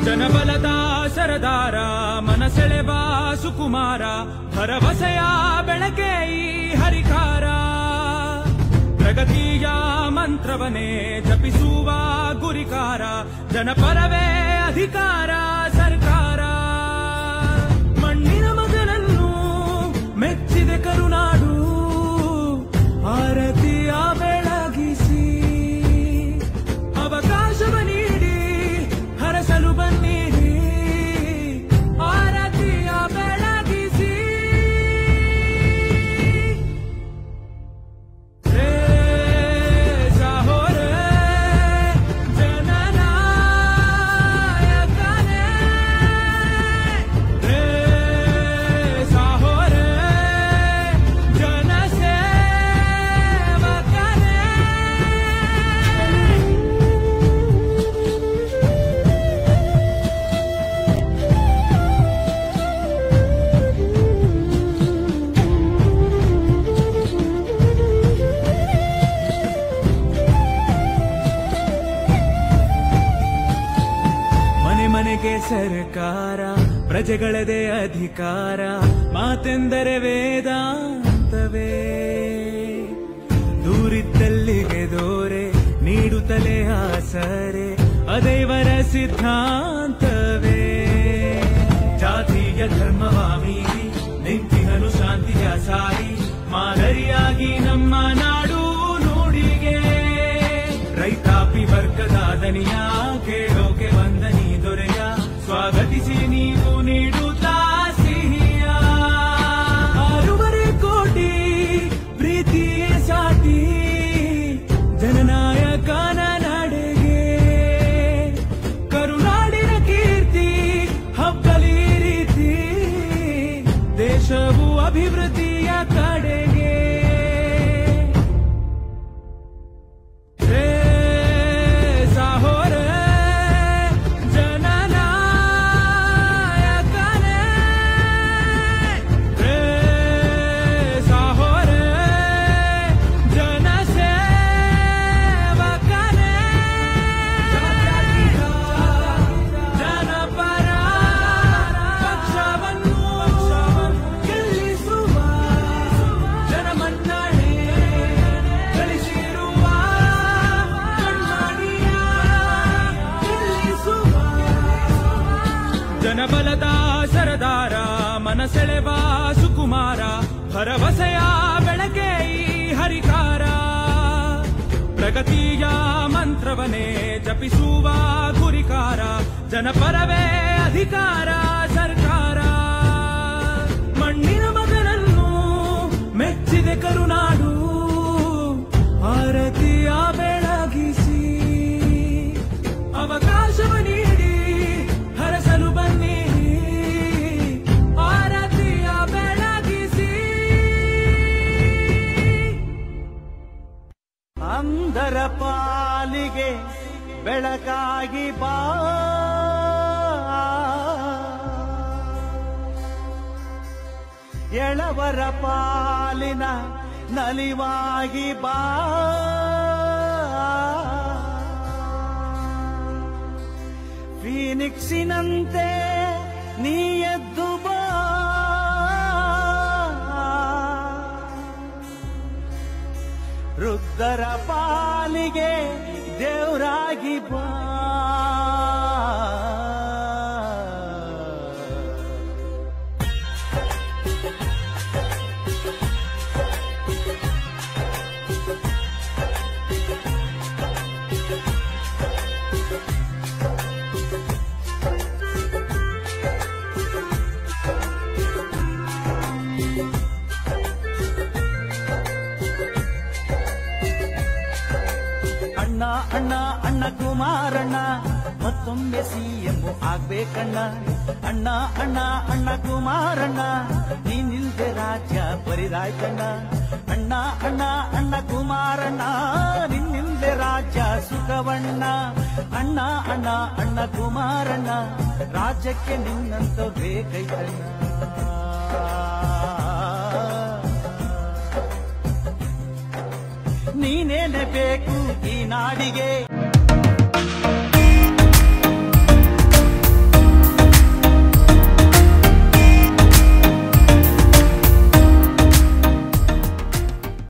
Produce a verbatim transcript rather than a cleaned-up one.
ಜನಬಲದ ಸರದಾರ ಮನಸೆಳೆವ ಸುಕುಮಾರ ಭರವಸೆಯ ಬೆಳಕೆ ಈ ಹರಿಕಾರ ಪ್ರಗತಿಯ ಮಂತ್ರವನೇ ಜಪಿಸುವ ಗುರಿಕಾರ ಜನಪರವೇ ಅಧಿಕಾರ ಸರ್ಕಾರ ಮಣ್ಣಿನ ಮಗನನ್ನು ಮೆಚ್ಚಿದೆ ಕರುನಾಡು ಆರತಿಯ ಬೆಳಗಿಸಿ ಅವಕಾಶವ ನೀಡಿ ಹರಸಲು ಬನ್ನಿರಿ ಆರತಿಯ ಬೆಳಗಿಸಿ ಮನೆಗೆ ಸರ್ಕಾರ ಪ್ರಜೆಗಳದೇ ಅಧಿಕಾರ ಮಾತೆಂದರೆ ವೇದಾಂತವೇ ದೂರಿದ್ದಲ್ಲಿಗೆ ದೋರೆ ನೀಡುತ್ತಲೇ ಆಸರೆ ಅದೈವರ ಸಿದ್ಧಾಂತವೇ ಜಾತಿಯ ಧರ್ಮವ ಮೀರಿ ನಿಂತಿಹನು ಶಾಂತಿಯ ಸಾರಿ ಮಾದರಿಯಾಗಿ ನಮ್ಮ ನಾಡು ನುಡಿಗೆ ರೈತಾಪಿ ವರ್ಗದ ದನಿಯ ಕೇಳೋಕೆ ವಂದನಿ ದೊರೆಯ ಸ್ವಾಗತಿಸಿ ನೀವು ನೀಡುತ್ತಾ ಸಿಹಿಯ ಆರೂವರೆ ಕೋಟಿ ಪ್ರೀತಿಯ ಸಾಟಿ ಜನನಾಯಕನ ನಡೆಗೆ ಕರುನಾಡಿನ ಕೀರ್ತಿ ಹಬ್ಬಲಿ ರೀತಿ ದೇಶವು ಅಭಿವೃದ್ಧಿಯ ಕಡೆಗೆ ಜನಬಲದ ಸರದಾರ ಮನಸೆಳೆವ ಸುಕುಮಾರ ಭರವಸೆಯ ಬೆಳಕೆ ಈ ಹರಿಕಾರ ಪ್ರಗತಿಯ ಮಂತ್ರವನೇ ಜಪಿಸುವ ಗುರಿಕಾರ ಜನಪರವೇ ಅಧಿಕಾರ ಸರ್ಕಾರ ಮಣ್ಣಿನ ಮಗನನ್ನು ಮೆಚ್ಚಿದೆ ಕರುನಾಡು ಆರತಿಯ ಬೆಳಗಿಸಿ ಅವಕಾಶವ ನೀಡಿ ಹರಸಲು ಬನ್ನಿರಿ ಆರತಿಯ ಬೆಳಗಿಸಿ ಅಂಧರ ಪಾಲಿಗೆ ಬೆಳಕಾಗಿ ಬಾ ಎಳವರ ಪಾಲಿನ ನಲಿವಾಗಿ ಬಾ ಫೀನಿಕ್ಸಿನಂತೆ ನೀ ಎದ್ದು ಬಾ ವೃದ್ಧರ ಪಾಲಿಗೆ ದೇವರಾಗಿ ಬಾ ಅಣ್ಣ ಅಣ್ಣ ಅಣ್ಣ ಕುಮಾರಣ್ಣ ಮತ್ತೊಮ್ಮೆ ಸಿಎಂ ಆಗ್ಬೇಕಣ್ಣ ಅಣ್ಣ ಅಣ್ಣ ಅಣ್ಣ ಕುಮಾರಣ್ಣ ನೀನಿಲ್ದೆ ರಾಜ್ಯ ಬರಿದಾಯ್ತಣ್ಣ ಅಣ್ಣ ಅಣ್ಣ ಅಣ್ಣ ಕುಮಾರಣ್ಣ ನಿನ್ನಿಲ್ದೆ ರಾಜ್ಯ ಸುಖವಣ್ಣ ಅಣ್ಣ ಅಣ್ಣ ಅಣ್ಣ ಕುಮಾರಣ್ಣ ರಾಜ್ಯಕ್ಕೆ ನಿನ್ನಂತ ಬೇಕೈತಣ್ಣ ನೀನೇನೆ ಬೇಕು ಈ ನಾಡಿಗೆ